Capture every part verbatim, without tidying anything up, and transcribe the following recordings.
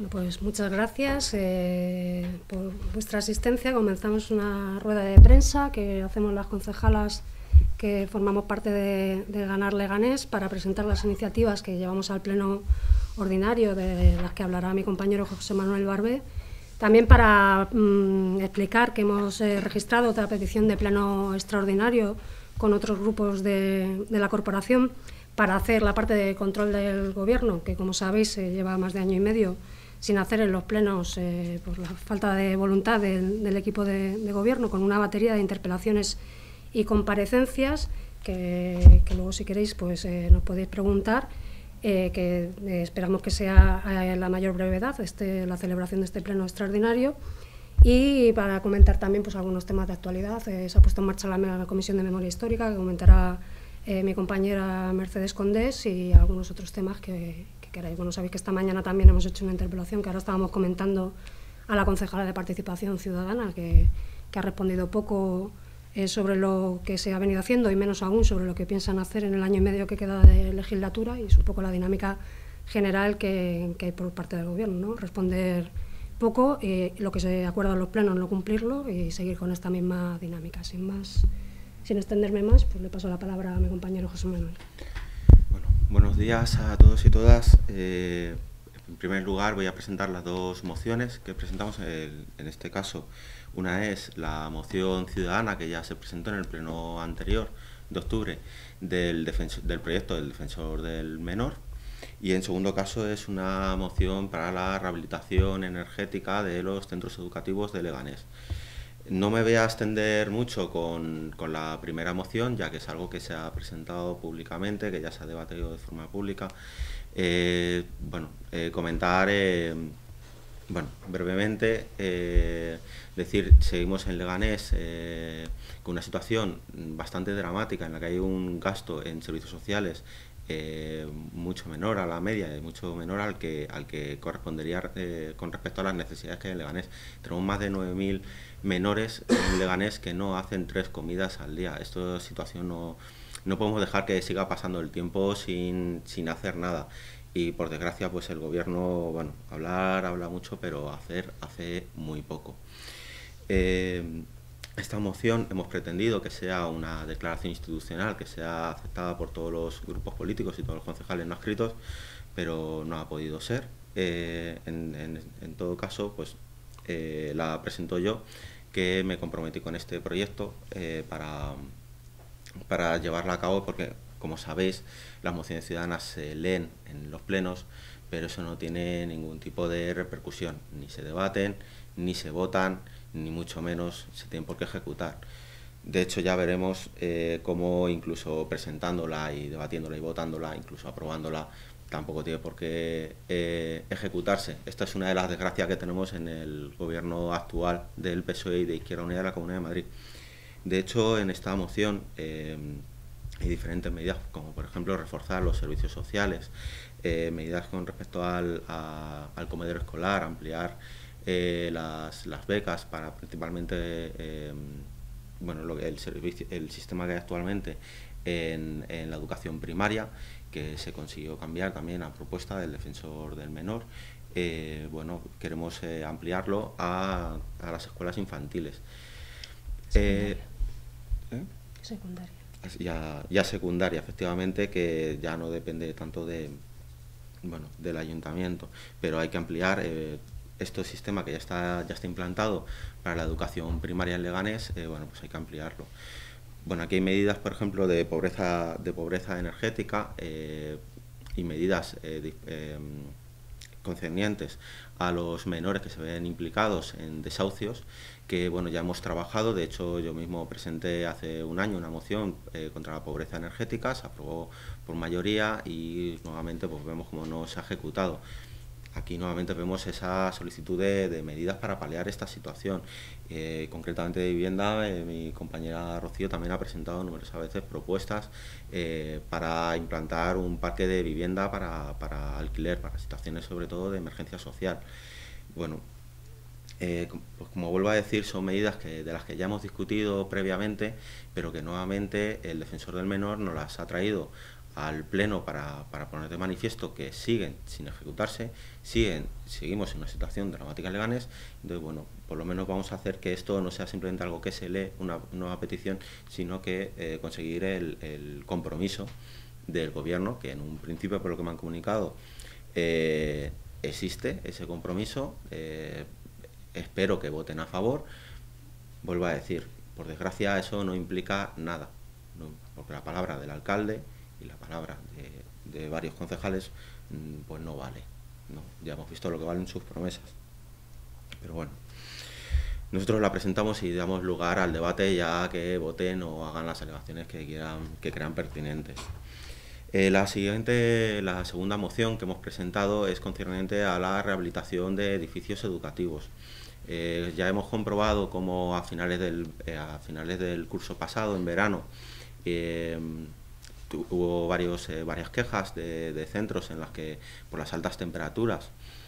Bueno, pues muchas gracias eh, por vuestra asistencia. Comenzamos una rueda de prensa que hacemos las concejalas que formamos parte de, de Ganar Leganés para presentar las iniciativas que llevamos al pleno ordinario, de las que hablará mi compañero José Manuel Barbé. También para mmm, explicar que hemos eh, registrado otra petición de pleno extraordinario con otros grupos de, de la corporación para hacer la parte de control del Gobierno, que como sabéis se eh, lleva más de año y medio sin hacer en los plenos eh, por la falta de voluntad del, del equipo de, de Gobierno, con una batería de interpelaciones y comparecencias que, que luego, si queréis, pues eh, nos podéis preguntar, eh, que eh, esperamos que sea a la mayor brevedad este, la celebración de este pleno extraordinario. Y para comentar también pues, algunos temas de actualidad, eh, se ha puesto en marcha la, la Comisión de Memoria Histórica, que comentará eh, mi compañera Mercedes Condés, y algunos otros temas que, que queráis. Bueno, sabéis que esta mañana también hemos hecho una interpelación que ahora estábamos comentando a la concejala de Participación Ciudadana, que, que ha respondido poco eh, sobre lo que se ha venido haciendo y menos aún sobre lo que piensan hacer en el año y medio que queda de legislatura, y es un poco la dinámica general que, que hay por parte del Gobierno, ¿no? Responder poco, eh, lo que se acuerda en los plenos no cumplirlo y seguir con esta misma dinámica. Sin más, sin extenderme más, pues le paso la palabra a mi compañero José Manuel. Bueno, buenos días a todos y todas. Eh, en primer lugar voy a presentar las dos mociones que presentamos en, en este caso. Una es la moción ciudadana que ya se presentó en el pleno anterior de octubre del, defensor, del proyecto del defensor del menor. Y en segundo caso es una moción para la rehabilitación energética de los centros educativos de Leganés. No me voy a extender mucho con, con la primera moción, ya que es algo que se ha presentado públicamente, que ya se ha debatido de forma pública. Eh, bueno, eh, comentar eh, bueno, brevemente, eh, decir, seguimos en Leganés eh, con una situación bastante dramática en la que hay un gasto en servicios sociales Eh, mucho menor a la media y mucho menor al que al que correspondería eh, con respecto a las necesidades que hay en Leganés. Tenemos más de nueve mil menores en Leganés que no hacen tres comidas al día. Esta situación no, no podemos dejar que siga pasando el tiempo sin, sin hacer nada. Y por desgracia, pues el Gobierno, bueno, hablar habla mucho, pero hacer hace muy poco. Eh, Esta moción hemos pretendido que sea una declaración institucional, que sea aceptada por todos los grupos políticos y todos los concejales no adscritos, pero no ha podido ser. Eh, en, en, en todo caso, pues eh, la presento yo, que me comprometí con este proyecto eh, para, para llevarla a cabo, porque, como sabéis, las mociones ciudadanas se leen en los plenos, pero eso no tiene ningún tipo de repercusión, ni se debaten, ni se votan, ni mucho menos se tienen por qué ejecutar. De hecho, ya veremos eh, cómo incluso presentándola y debatiéndola y votándola, incluso aprobándola, tampoco tiene por qué eh, ejecutarse. Esta es una de las desgracias que tenemos en el Gobierno actual del P S O E y de Izquierda Unida de la Comunidad de Madrid. De hecho, en esta moción eh, hay diferentes medidas, como por ejemplo reforzar los servicios sociales, eh, medidas con respecto al, a, al comedero escolar, ampliar Eh, las, las becas para principalmente eh, bueno, lo, el, servicio, el sistema que hay actualmente en, en la educación primaria, que se consiguió cambiar también a propuesta del defensor del menor. Eh, bueno, queremos eh, ampliarlo a, a las escuelas infantiles. Secundaria. Eh, ¿eh? Secundaria. Ya, ya secundaria, efectivamente, que ya no depende tanto de, bueno, del ayuntamiento, pero hay que ampliar eh, este sistema que ya está, ya está implantado para la educación primaria en Leganés. Eh, bueno, pues hay que ampliarlo. Bueno, aquí hay medidas, por ejemplo, de pobreza, de pobreza energética eh, y medidas eh, de, eh, concernientes a los menores que se ven implicados en desahucios, que bueno, ya hemos trabajado. De hecho, yo mismo presenté hace un año una moción eh, contra la pobreza energética, se aprobó por mayoría y nuevamente pues vemos cómo no se ha ejecutado. Aquí nuevamente vemos esa solicitud de, de medidas para paliar esta situación. Eh, concretamente de vivienda, eh, mi compañera Rocío también ha presentado numerosas veces propuestas eh, para implantar un parque de vivienda para, para alquiler, para situaciones sobre todo de emergencia social. Bueno, eh, pues como vuelvo a decir, son medidas que, de las que ya hemos discutido previamente, pero que nuevamente el defensor del menor nos las ha traído al Pleno para, para poner de manifiesto que siguen sin ejecutarse, siguen, seguimos en una situación dramática en Leganés. Entonces, bueno, por lo menos vamos a hacer que esto no sea simplemente algo que se lee, una nueva petición, sino que eh, conseguir el, el compromiso del Gobierno, que en un principio, por lo que me han comunicado, eh, existe ese compromiso. Eh, espero que voten a favor. Vuelvo a decir, por desgracia eso no implica nada, ¿no? Porque la palabra del alcalde y la palabra de, de varios concejales pues no vale, ¿no? Ya hemos visto lo que valen sus promesas. Pero bueno, nosotros la presentamos y damos lugar al debate, ya que voten o hagan las alegaciones que quieran, que crean pertinentes. Eh, la siguiente, la segunda moción que hemos presentado es concerniente a la rehabilitación de edificios educativos. Eh, ya hemos comprobado cómo a finales del, eh, a finales del curso pasado, en verano, eh, hubo varios, eh, varias quejas de, de centros en las que, por las altas temperaturas,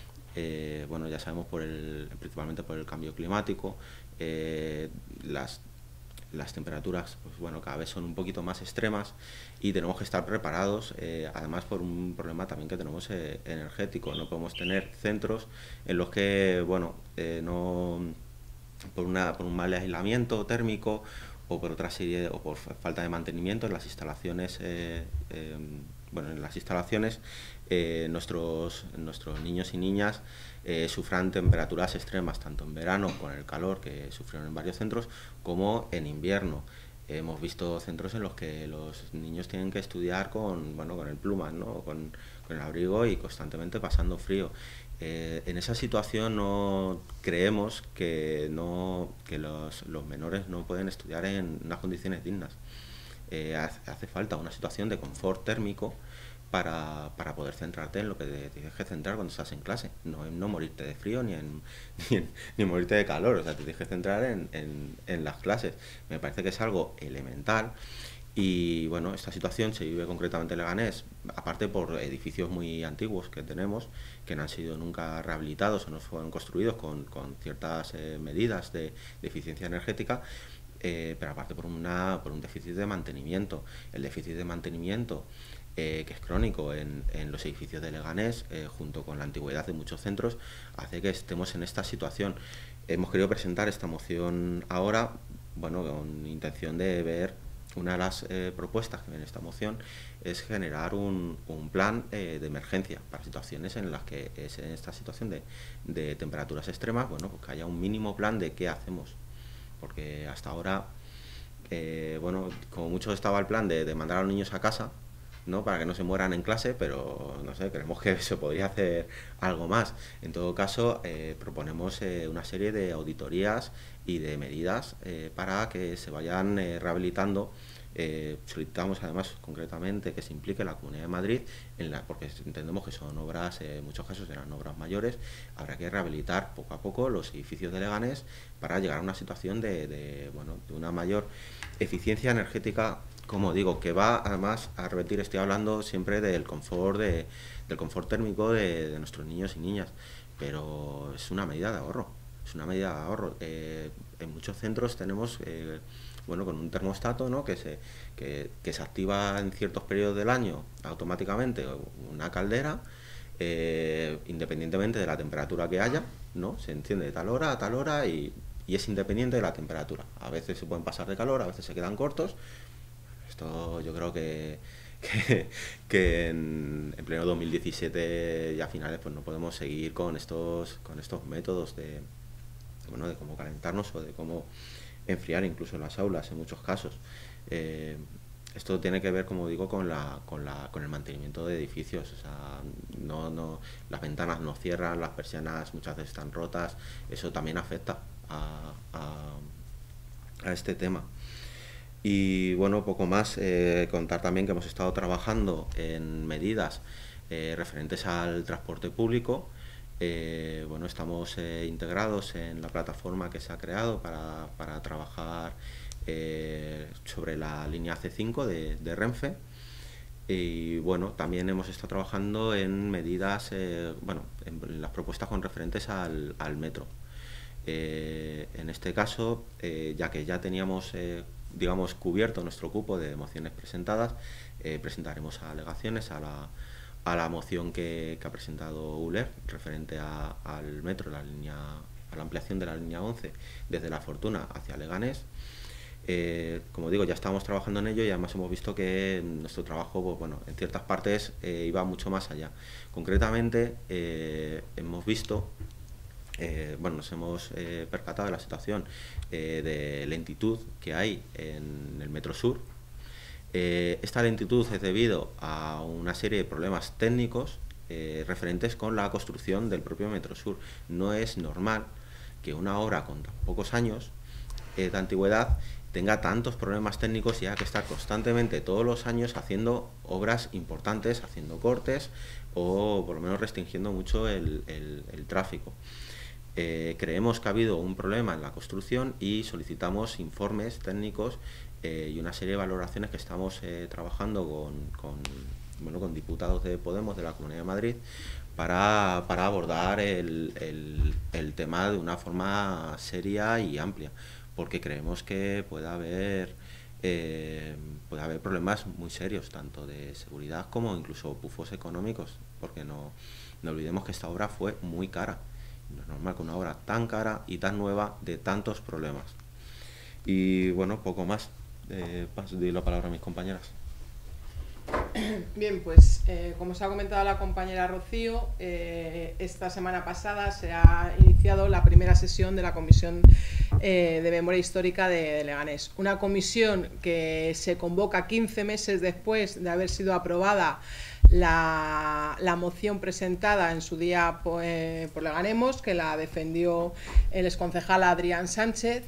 eh, bueno, ya sabemos por el, principalmente por el cambio climático, eh, las, las temperaturas pues, bueno, cada vez son un poquito más extremas y tenemos que estar preparados, eh, además por un problema también que tenemos eh, energético. No podemos tener centros en los que, bueno, eh, no, por, una, por un mal aislamiento térmico o por otra serie, o por falta de mantenimiento en las instalaciones, eh, eh, bueno, en las instalaciones, eh, nuestros, nuestros niños y niñas eh, sufran temperaturas extremas, tanto en verano con el calor que sufrieron en varios centros, como en invierno. Eh, hemos visto centros en los que los niños tienen que estudiar con, bueno, con el plumas, ¿no? con, con el abrigo y constantemente pasando frío. Eh, en esa situación no creemos que, no, que los, los menores no pueden estudiar en unas condiciones dignas. Eh, hace, hace falta una situación de confort térmico para, para poder centrarte en lo que te tienes que centrar cuando estás en clase, no en no morirte de frío ni en, ni en ni morirte de calor. O sea, te tienes que centrar en, en, en las clases. Me parece que es algo elemental. Y bueno, esta situación se vive concretamente en Leganés, aparte por edificios muy antiguos que tenemos, que no han sido nunca rehabilitados o no fueron construidos con, con ciertas eh, medidas de, de eficiencia energética, eh, pero aparte por, una, por un déficit de mantenimiento. El déficit de mantenimiento, eh, que es crónico en, en los edificios de Leganés, eh, junto con la antigüedad de muchos centros, hace que estemos en esta situación. Hemos querido presentar esta moción ahora, bueno, con intención de ver. Una de las eh, propuestas que viene en esta moción es generar un, un plan eh, de emergencia para situaciones en las que es en esta situación de, de temperaturas extremas, bueno, pues que haya un mínimo plan de qué hacemos, porque hasta ahora, eh, bueno, como mucho estaba el plan de, de mandar a los niños a casa, ¿no? Para que no se mueran en clase, pero no sé, creemos que se podría hacer algo más. En todo caso, eh, proponemos eh, una serie de auditorías y de medidas eh, para que se vayan eh, rehabilitando. Eh, solicitamos además concretamente que se implique la Comunidad de Madrid, en la, porque entendemos que son obras, eh, en muchos casos eran obras mayores. Habrá que rehabilitar poco a poco los edificios de Leganés para llegar a una situación de, de, bueno, de una mayor eficiencia energética. Como digo, que va además a repetir, estoy hablando siempre del confort, de, del confort térmico de, de nuestros niños y niñas, pero es una medida de ahorro, es una medida de ahorro. Eh, en muchos centros tenemos, eh, bueno, con un termostato, ¿no? que, se, que, que se activa en ciertos periodos del año automáticamente, una caldera, eh, independientemente de la temperatura que haya, ¿no? Se enciende de tal hora a tal hora y, y es independiente de la temperatura. A veces se pueden pasar de calor, a veces se quedan cortos. Esto yo creo que, que, que en, en pleno dos mil diecisiete y a finales pues no podemos seguir con estos, con estos métodos de, bueno, de cómo calentarnos o de cómo enfriar incluso en las aulas en muchos casos. Eh, esto tiene que ver, como digo, con, la, con, la, con el mantenimiento de edificios. O sea, no, no, las ventanas no cierran, las persianas muchas veces están rotas. Eso también afecta a, a, a este tema. Y bueno, poco más, eh, contar también que hemos estado trabajando en medidas eh, referentes al transporte público. Eh, bueno, estamos eh, integrados en la plataforma que se ha creado para, para trabajar eh, sobre la línea C cinco de, de Renfe. Y bueno, también hemos estado trabajando en medidas, eh, bueno, en las propuestas con referentes al, al metro. Eh, en este caso, eh, ya que ya teníamos eh, digamos, cubierto nuestro cupo de mociones presentadas, eh, presentaremos alegaciones a la, a la moción que, que ha presentado U L E R referente a, al metro, la línea, a la ampliación de la línea once desde La Fortuna hacia Leganés. Eh, como digo, ya estábamos trabajando en ello y además hemos visto que nuestro trabajo, pues, bueno, en ciertas partes eh, iba mucho más allá. Concretamente, eh, hemos visto, eh, bueno, nos hemos eh, percatado de la situación eh, de lentitud que hay en el Metro Sur. Eh, esta lentitud es debido a una serie de problemas técnicos eh, referentes con la construcción del propio Metro Sur. No es normal que una obra con tan pocos años eh, de antigüedad tenga tantos problemas técnicos y haya que estar constantemente todos los años haciendo obras importantes, haciendo cortes o por lo menos restringiendo mucho el, el, el tráfico. Eh, creemos que ha habido un problema en la construcción y solicitamos informes técnicos eh, y una serie de valoraciones que estamos eh, trabajando con, con, bueno, con diputados de Podemos de la Comunidad de Madrid para, para abordar el, el, el tema de una forma seria y amplia, porque creemos que puede haber, eh, puede haber problemas muy serios, tanto de seguridad como incluso pufos económicos, porque no, no olvidemos que esta obra fue muy cara. No es normal que una obra tan cara y tan nueva de tantos problemas. Y bueno, poco más. Eh, paso, doy la palabra a mis compañeras. Bien, pues eh, como se ha comentado la compañera Rocío, eh, esta semana pasada se ha iniciado la primera sesión de la Comisión eh, de Memoria Histórica de, de Leganés. Una comisión que se convoca quince meses después de haber sido aprobada la, la moción presentada en su día por, eh, por Leganemos, que la defendió el exconcejal Adrián Sánchez.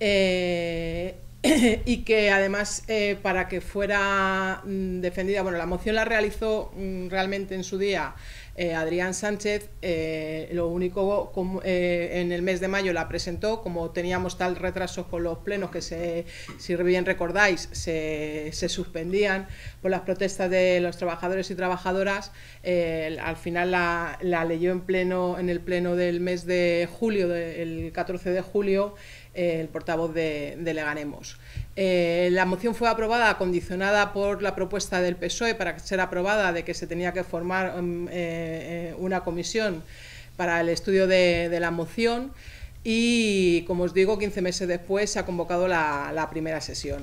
Eh, y que además eh, para que fuera mm, defendida, bueno, la moción la realizó mm, realmente en su día eh, Adrián Sánchez, eh, lo único como, eh, en el mes de mayo la presentó, como teníamos tal retraso con los plenos que se, si bien recordáis, se, se suspendían por las protestas de los trabajadores y trabajadoras, eh, al final la, la leyó en pleno, en el pleno del mes de julio, de, el catorce de julio, el portavoz de, de Leganemos. Eh, la moción fue aprobada condicionada por la propuesta del P S O E para ser aprobada de que se tenía que formar um, eh, una comisión para el estudio de, de la moción y, como os digo, quince meses después se ha convocado la, la primera sesión.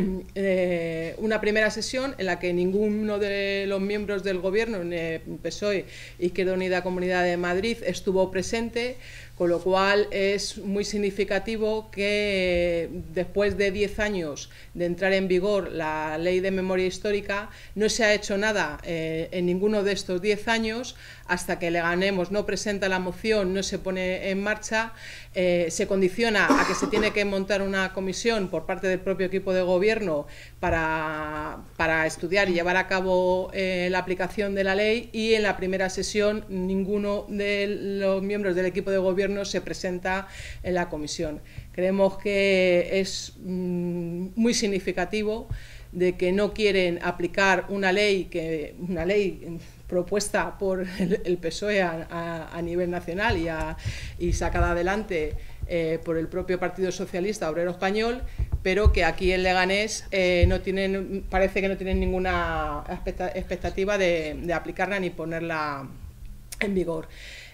eh, una primera sesión en la que ninguno de los miembros del Gobierno, P S O E, Izquierda Unida Comunidad de Madrid, estuvo presente, con lo cual es muy significativo que después de diez años de entrar en vigor la Ley de Memoria Histórica no se ha hecho nada eh, en ninguno de estos diez años. Hasta que Leganemos no presenta la moción, no se pone en marcha, eh, se condiciona a que se tiene que montar una comisión por parte del propio equipo de gobierno para, para estudiar y llevar a cabo eh, la aplicación de la ley, y en la primera sesión ninguno de los miembros del equipo de gobierno se presenta en la comisión. Creemos que es mmm, muy significativo de que no quieren aplicar una ley, que, una ley propuesta por el, el P S O E a, a, a nivel nacional y, a, y sacada adelante eh, por el propio Partido Socialista Obrero Español, pero que aquí en Leganés eh, no tienen, parece que no tienen ninguna expectativa de, de aplicarla ni ponerla en vigor.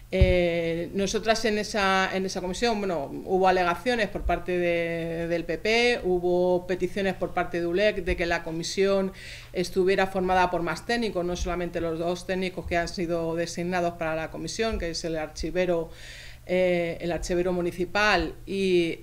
Eh, nosotras en esa, en esa comisión, bueno, hubo alegaciones por parte de, del P P, hubo peticiones por parte de U L E C de que la comisión estuviera formada por más técnicos, no solamente los dos técnicos que han sido designados para la comisión, que es el archivero, eh, el archivero municipal y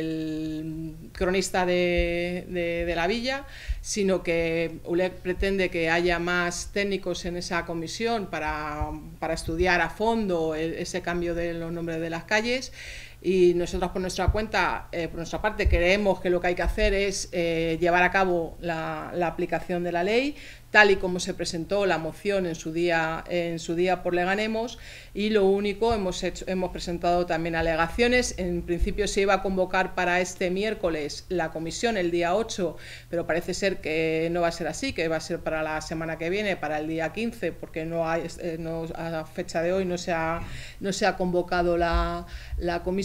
el cronista de, de, de la villa, sino que U L E C pretende que haya más técnicos en esa comisión para, para estudiar a fondo el, ese cambio de los nombres de las calles. Y nosotros, por nuestra cuenta, eh, por nuestra parte, creemos que lo que hay que hacer es eh, llevar a cabo la, la aplicación de la ley, tal y como se presentó la moción en su día, en su día por Leganemos, y lo único, hemos, hecho, hemos presentado también alegaciones. En principio se iba a convocar para este miércoles la comisión, el día ocho, pero parece ser que no va a ser así, que va a ser para la semana que viene, para el día quince, porque no hay, no, a fecha de hoy no se ha, no se ha convocado la, la comisión.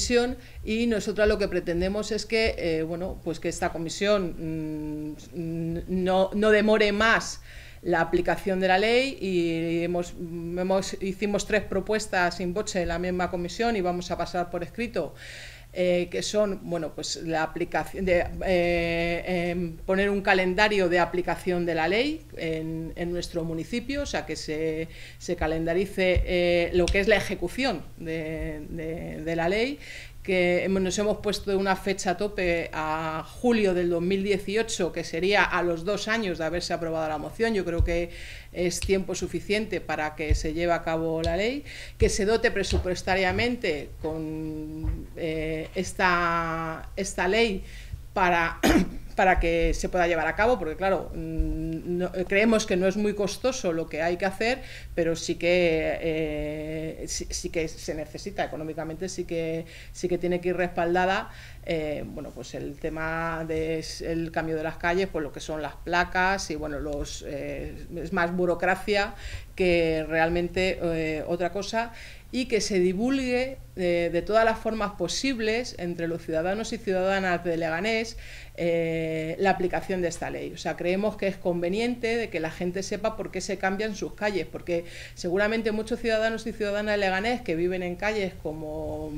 comisión, y nosotros lo que pretendemos es que, eh, bueno, pues que esta comisión mmm, no, no demore más la aplicación de la ley, y hemos, hemos, hicimos tres propuestas in voce en la misma comisión y vamos a pasar por escrito. Eh, que son, bueno, pues la aplicación de eh, eh, poner un calendario de aplicación de la ley en, en nuestro municipio, o sea, que se, se calendarice eh, lo que es la ejecución de, de, de la ley, que nos hemos puesto una fecha tope a julio del dos mil dieciocho, que sería a los dos años de haberse aprobado la moción. Yo creo que es tiempo suficiente para que se lleve a cabo la ley, que se dote presupuestariamente con eh, esta, esta ley para, para que se pueda llevar a cabo, porque claro, no, creemos que no es muy costoso lo que hay que hacer, pero sí que, eh, sí, sí que se necesita económicamente, sí que, sí que tiene que ir respaldada. Eh, bueno, pues el tema del cambio de las calles, pues lo que son las placas, y bueno, los, eh, es más burocracia que realmente eh, otra cosa, y que se divulgue eh, de todas las formas posibles entre los ciudadanos y ciudadanas de Leganés eh, la aplicación de esta ley. O sea, creemos que es conveniente de que la gente sepa por qué se cambian sus calles, porque seguramente muchos ciudadanos y ciudadanas de Leganés que viven en calles como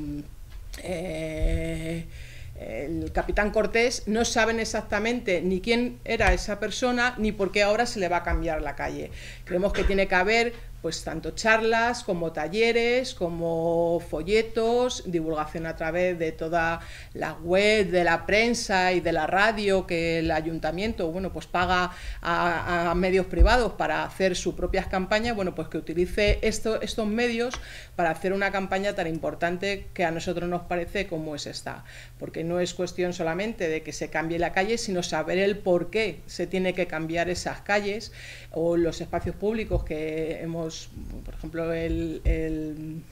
eh, el Capitán Cortés no saben exactamente ni quién era esa persona ni por qué ahora se le va a cambiar la calle. Creemos que tiene que haber pues tanto charlas como talleres, como folletos, divulgación a través de toda la web, de la prensa y de la radio, que el ayuntamiento, bueno, pues paga a, a medios privados para hacer sus propias campañas. Bueno, pues que utilice esto, estos medios para hacer una campaña tan importante que a nosotros nos parece como es esta, porque no es cuestión solamente de que se cambie la calle, sino saber el por qué se tiene que cambiar esas calles o los espacios públicos que hemos, por ejemplo, el, el,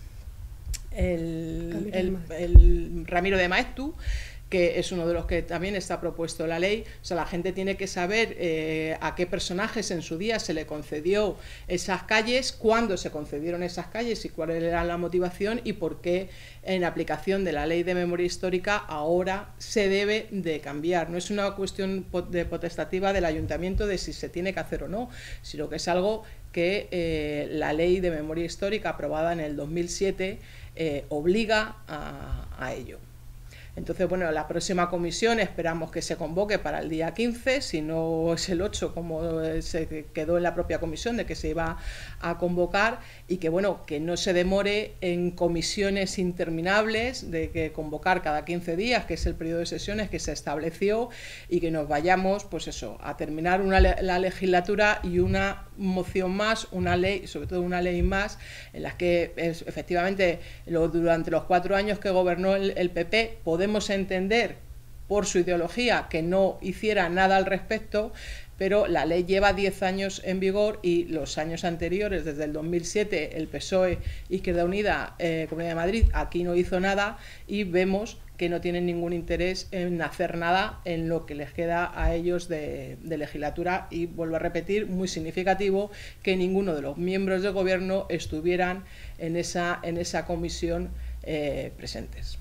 el, el, el Ramiro de Maeztu, que es uno de los que también está propuesto en la ley. O sea, la gente tiene que saber eh, a qué personajes en su día se le concedió esas calles, cuándo se concedieron esas calles y cuál era la motivación, y por qué en aplicación de la ley de memoria histórica ahora se debe de cambiar. No es una cuestión de potestativa del ayuntamiento de si se tiene que hacer o no, sino que es algo que eh, la ley de memoria histórica aprobada en el dos mil siete eh, obliga a, a ello. Entonces, bueno, la próxima comisión esperamos que se convoque para el día quince, si no es el ocho, como se quedó en la propia comisión, de que se iba a convocar, y que, bueno, que no se demore en comisiones interminables, de que convocar cada quince días, que es el periodo de sesiones que se estableció, y que nos vayamos, pues eso, a terminar una, la legislatura y una moción más, una ley, sobre todo una ley más, en las que es, efectivamente lo, durante los cuatro años que gobernó el, el P P podemos entender por su ideología que no hiciera nada al respecto, pero la ley lleva diez años en vigor y los años anteriores, desde el dos mil siete, el P S O E, Izquierda Unida, eh, Comunidad de Madrid, aquí no hizo nada, y vemos que no tienen ningún interés en hacer nada en lo que les queda a ellos de, de legislatura, y vuelvo a repetir, muy significativo que ninguno de los miembros del gobierno estuvieran en esa, en esa comisión eh, presentes.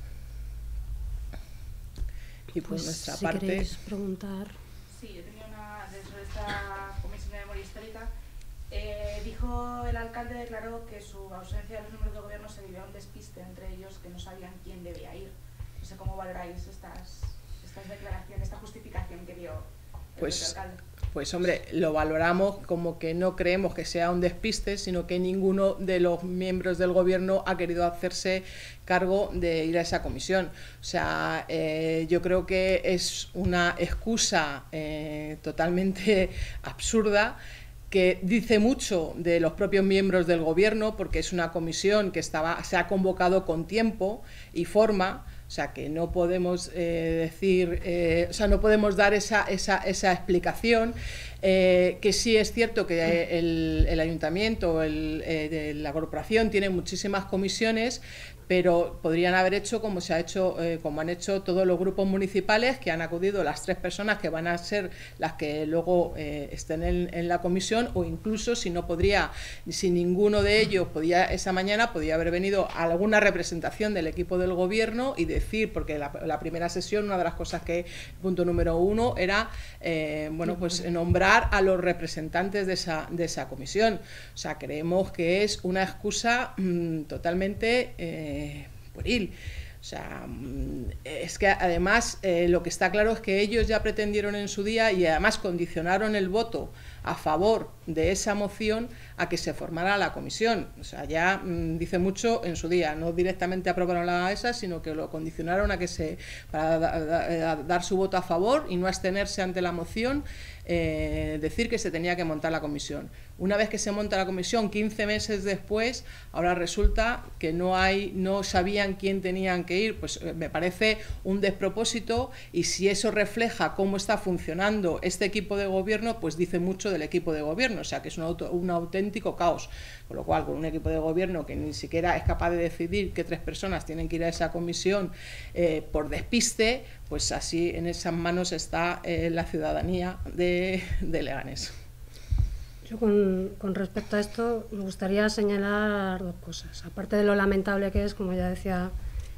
Y por pues, nuestra si parte... queréis preguntar... Sí, yo tenía una, dentro de esta comisión de memoria histórica, eh, dijo el alcalde, declaró que su ausencia de los miembros del gobierno se debió a un despiste entre ellos, que no sabían quién debía ir. No sé cómo valoráis estas, estas declaraciones, esta justificación que dio el pues, alcalde. Pues hombre, lo valoramos como que no creemos que sea un despiste, sino que ninguno de los miembros del gobierno ha querido hacerse cargo de ir a esa comisión. O sea, eh, yo creo que es una excusa eh, totalmente absurda, que dice mucho de los propios miembros del gobierno, porque es una comisión que estaba, se ha convocado con tiempo y forma. O sea, que no podemos eh, decir, eh, o sea, no podemos dar esa, esa, esa explicación. Eh, que sí es cierto que el, el ayuntamiento, el, eh, la corporación tiene muchísimas comisiones, pero podrían haber hecho como se ha hecho, eh, como han hecho todos los grupos municipales, que han acudido las tres personas que van a ser las que luego eh, estén en, en la comisión, o incluso si no podría, si ninguno de ellos podía esa mañana, podía haber venido alguna representación del equipo del gobierno y decir, porque la, la primera sesión, una de las cosas que, punto número uno, era eh, bueno, pues nombrar a los representantes de esa, de esa comisión. O sea, creemos que es una excusa mmm, totalmente eh, pueril. O sea, es que además eh, lo que está claro es que ellos ya pretendieron en su día y además condicionaron el voto a favor de esa moción a que se formara la comisión. O sea, ya mmm, dice mucho en su día, no directamente aprobaron la esa, sino que lo condicionaron a que se para da, da, dar su voto a favor y no abstenerse ante la moción, eh, decir que se tenía que montar la comisión. Una vez que se monta la comisión, quince meses después, ahora resulta que no hay, no sabían quién tenían que ir. Pues eh, me parece un despropósito, y si eso refleja cómo está funcionando este equipo de gobierno, pues dice mucho del equipo de gobierno. O sea, que es un, auto, un auténtico caos. Con lo cual, con un equipo de gobierno que ni siquiera es capaz de decidir qué tres personas tienen que ir a esa comisión eh, por despiste, pues así en esas manos está eh, la ciudadanía de, de Leganés. Yo con, con respecto a esto me gustaría señalar dos cosas. Aparte de lo lamentable que es, como ya decía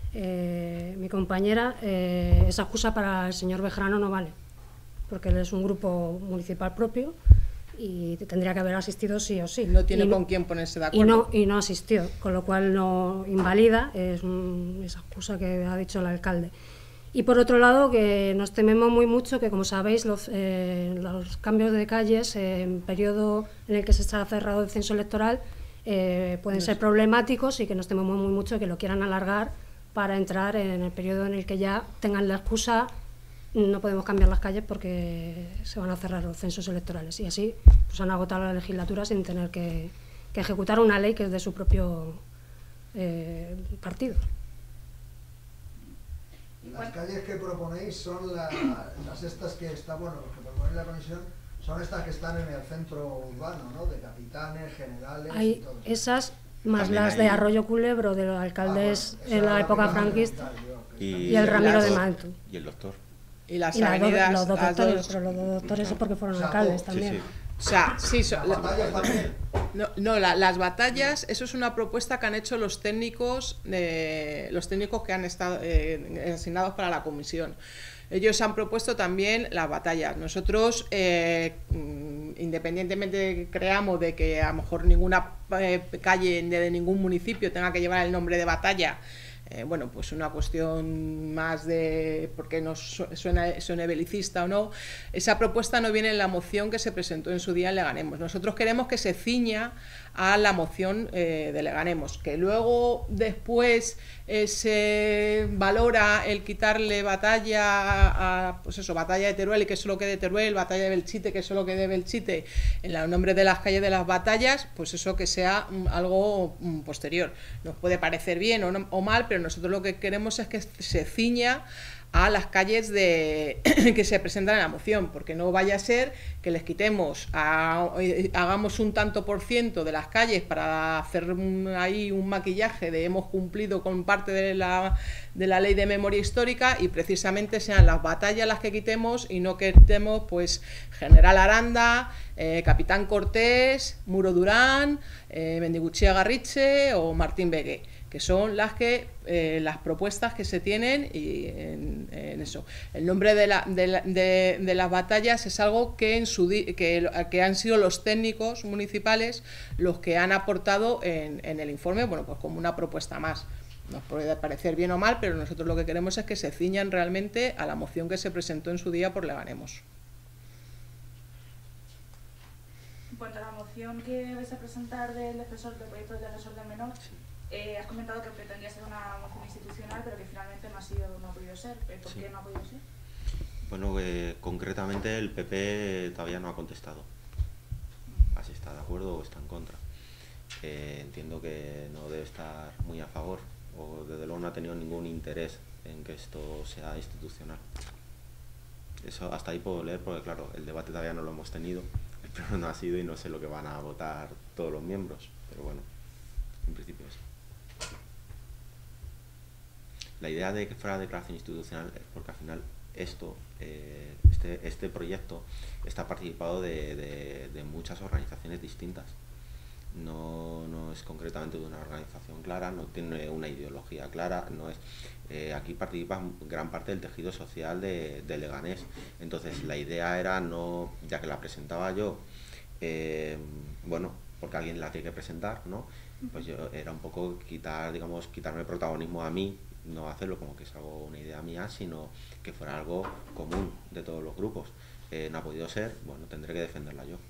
eh, mi compañera, eh, esa excusa para el señor Bejarano no vale, porque él es un grupo municipal propio y tendría que haber asistido sí o sí. No tiene y con no, quién ponerse de acuerdo. Y no, y no asistió, con lo cual no invalida es un, esa excusa que ha dicho el alcalde. Y por otro lado, que nos tememos muy mucho que, como sabéis, los, eh, los cambios de calles eh, en periodo en el que se está cerrado el censo electoral eh, pueden ser problemáticos, y que nos tememos muy mucho que lo quieran alargar para entrar en el periodo en el que ya tengan la excusa: no podemos cambiar las calles porque se van a cerrar los censos electorales. Y así pues han agotado la legislatura sin tener que, que ejecutar una ley que es de su propio eh, partido. Las calles que proponéis son la, las estas que está, bueno, los que proponéis la comisión son estas que están en el centro urbano, ¿no? De Capitanes, Generales. Hay y todo eso. esas más También las hay... de Arroyo Culebro, de los alcaldes ah, bueno, en la la época que franquista, y, y el Ramiro de Manto. Y el doctor. Y las Y la avenidas, do, los dos las doctores, dos, pero los dos doctores es porque fueron O sea, alcaldes sí, también. Sí, sí. o sea, sí, so, Las batallas también. No, no la, las batallas, eso es una propuesta que han hecho los técnicos, eh, los técnicos que han estado eh, asignados para la comisión. Ellos han propuesto también las batallas. Nosotros, eh, independientemente creamos de que a lo mejor ninguna eh, calle de, de ningún municipio tenga que llevar el nombre de batalla, Eh, bueno, pues una cuestión más de porque nos suena, suene belicista o no, esa propuesta no viene en la moción que se presentó en su día en Leganemos. Nosotros queremos que se ciña a la moción eh, de Leganemos, que luego después eh, se valora el quitarle batalla a, pues eso, batalla de Teruel y que solo quede Teruel, batalla de Belchite que solo quede Belchite en los nombres de las calles de las batallas, pues eso que sea um, algo um, posterior. Nos puede parecer bien o, no, o mal, pero nosotros lo que queremos es que se ciña a las calles de que se presentan en la moción, porque no vaya a ser que les quitemos, a, hagamos un tanto por ciento de las calles para hacer un, ahí un maquillaje de hemos cumplido con parte de la, de la ley de memoria histórica, y precisamente sean las batallas las que quitemos y no que quitemos pues General Aranda, eh, Capitán Cortés, Muro Durán, eh, Mendiguchía Garriche o Martín Begué, que son las que eh, las propuestas que se tienen, y en, en eso el nombre de, la, de, la, de, de las batallas es algo que en su di, que, que han sido los técnicos municipales los que han aportado en, en el informe, bueno, pues como una propuesta más. Nos puede parecer bien o mal, pero nosotros lo que queremos es que se ciñan realmente a la moción que se presentó en su día por Leganemos. En cuanto a la moción que vais a presentar del defensor del proyecto de defensor del menor, eh, has comentado que pretendía ser una moción institucional, pero que finalmente no ha sido, no ha podido ser. ¿Por Sí. qué no ha podido ser? Bueno, eh, concretamente el P P todavía no ha contestado. Así está de acuerdo o está en contra. Eh, entiendo que no debe estar muy a favor, o desde luego no ha tenido ningún interés en que esto sea institucional. Eso hasta ahí puedo leer, porque claro, el debate todavía no lo hemos tenido, el pleno no ha sido y no sé lo que van a votar todos los miembros, pero bueno, en principio eso. La idea de que fuera declaración institucional es porque al final esto, eh, este, este proyecto está participado de, de, de muchas organizaciones distintas. No, no es concretamente de una organización clara, no tiene una ideología clara, no es eh, aquí participa gran parte del tejido social de, de Leganés. Entonces la idea era no, ya que la presentaba yo, eh, bueno, porque alguien la tiene que presentar, ¿no? Pues yo era un poco quitar, digamos, quitarme el protagonismo a mí, no hacerlo como que es algo, una idea mía, sino que fuera algo común de todos los grupos. Eh, no ha podido ser, bueno, tendré que defenderla yo.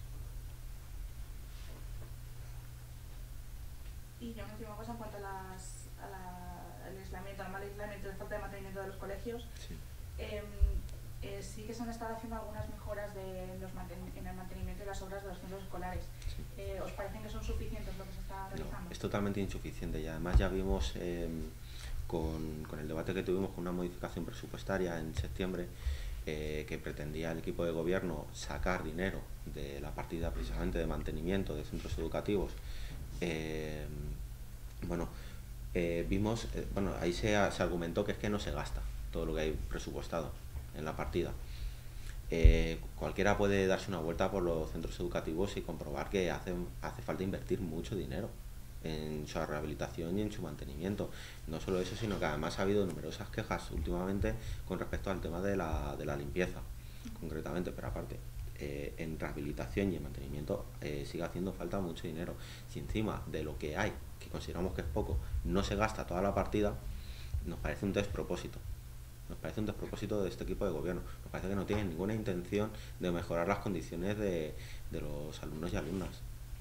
Y ya una última cosa en cuanto a las, a la, al aislamiento, al mal aislamiento, la falta de mantenimiento de los colegios. Sí. Eh, eh, sí que se han estado haciendo algunas mejoras de los manten en el mantenimiento de las obras de los centros escolares. Sí. Eh, ¿Os parecen que son suficientes lo que se está realizando? No, es totalmente insuficiente y además ya vimos eh, con, con el debate que tuvimos con una modificación presupuestaria en septiembre eh, que pretendía el equipo de gobierno sacar dinero de la partida precisamente de mantenimiento de centros educativos. Eh, bueno, eh, vimos, eh, bueno, ahí se, se argumentó que es que no se gasta todo lo que hay presupuestado en la partida. Eh, cualquiera puede darse una vuelta por los centros educativos y comprobar que hace, hace falta invertir mucho dinero en su rehabilitación y en su mantenimiento. No solo eso, sino que además ha habido numerosas quejas últimamente con respecto al tema de la, de la limpieza, concretamente, pero aparte. Eh, en rehabilitación y en mantenimiento eh, sigue haciendo falta mucho dinero. Si encima de lo que hay, que consideramos que es poco, no se gasta toda la partida, nos parece un despropósito. Nos parece un despropósito de este equipo de gobierno. Nos parece que no tienen ninguna intención de mejorar las condiciones de, de los alumnos y alumnas.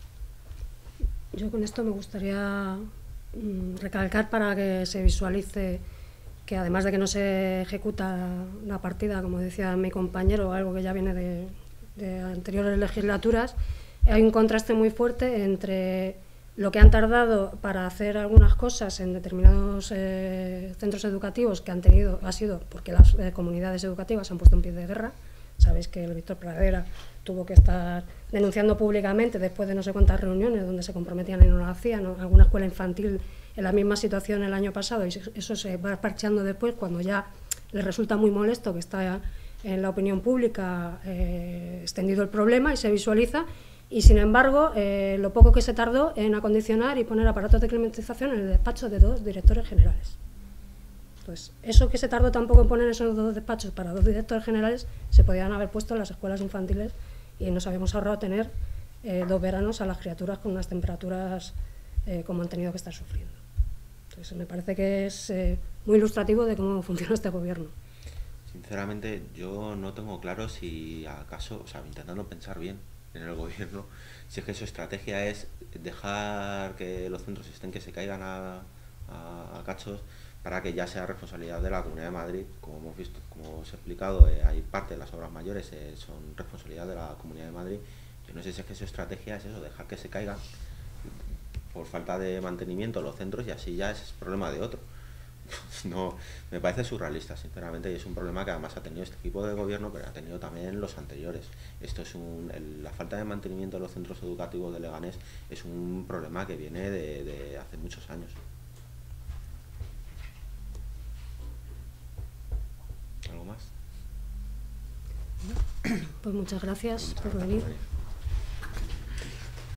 Yo con esto me gustaría mm, recalcar para que se visualice que además de que no se ejecuta la partida, como decía mi compañero, algo que ya viene de de anteriores legislaturas, hay un contraste muy fuerte entre lo que han tardado para hacer algunas cosas en determinados eh, centros educativos que han tenido, ha sido porque las eh, comunidades educativas han puesto en pie de guerra. Sabéis que el Víctor Pradera tuvo que estar denunciando públicamente después de no sé cuántas reuniones donde se comprometían y no lo hacían, ¿no? Alguna escuela infantil en la misma situación el año pasado y eso se va parcheando después cuando ya les resulta muy molesto que está en la opinión pública eh, extendido el problema y se visualiza, y sin embargo eh, lo poco que se tardó en acondicionar y poner aparatos de climatización en el despacho de dos directores generales. Pues eso que se tardó tampoco en poner esos dos despachos para dos directores generales se podían haber puesto en las escuelas infantiles y nos habíamos ahorrado tener eh, dos veranos a las criaturas con unas temperaturas eh, como han tenido que estar sufriendo. Entonces me parece que es eh, muy ilustrativo de cómo funciona este gobierno. Sinceramente, yo no tengo claro si acaso, o sea, intentando pensar bien en el gobierno, si es que su estrategia es dejar que los centros estén que se caigan a, a, a cachos para que ya sea responsabilidad de la Comunidad de Madrid. Como hemos visto, como os he explicado, eh, hay parte de las obras mayores eh, son responsabilidad de la Comunidad de Madrid. Yo no sé si es que su estrategia es eso, dejar que se caigan por falta de mantenimiento los centros y así ya es problema de otro. No, me parece surrealista, sinceramente, y es un problema que además ha tenido este equipo de gobierno, pero ha tenido también los anteriores. Esto es un, el, la falta de mantenimiento de los centros educativos de Leganés es un problema que viene de, de hace muchos años. ¿Algo más? Pues muchas gracias por venir.